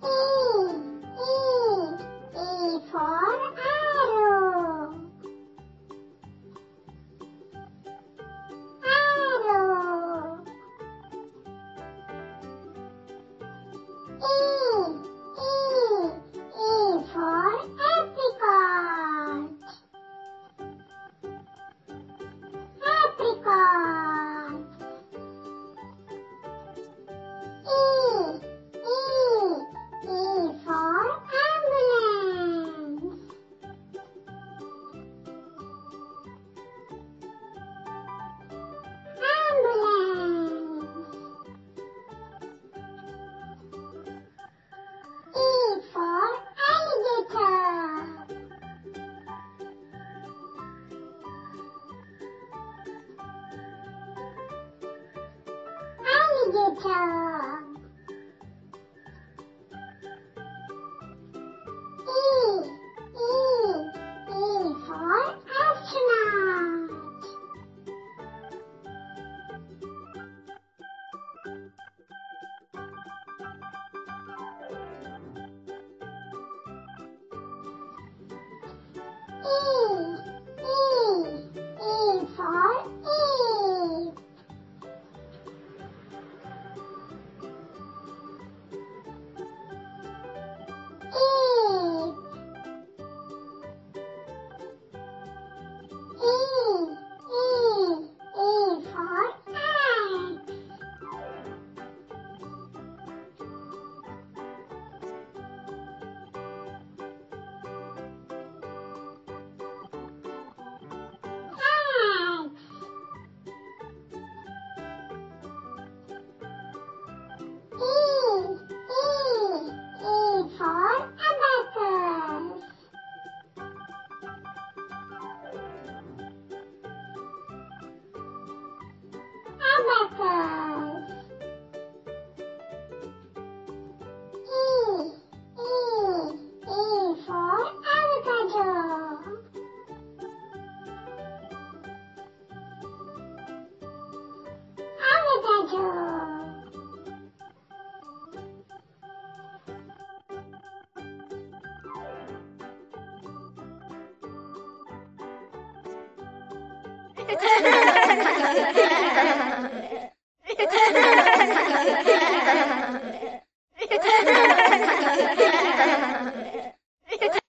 E for arrow. Arrow. E for apricot. Apricot. E for ambulance. Ambulance. E for alligator. Alligator. E for astronaut. E for ape. Ape. E for axe. Axe. E for abacus. Abacus. E for avocado. Avocado. Ha ha ha ha!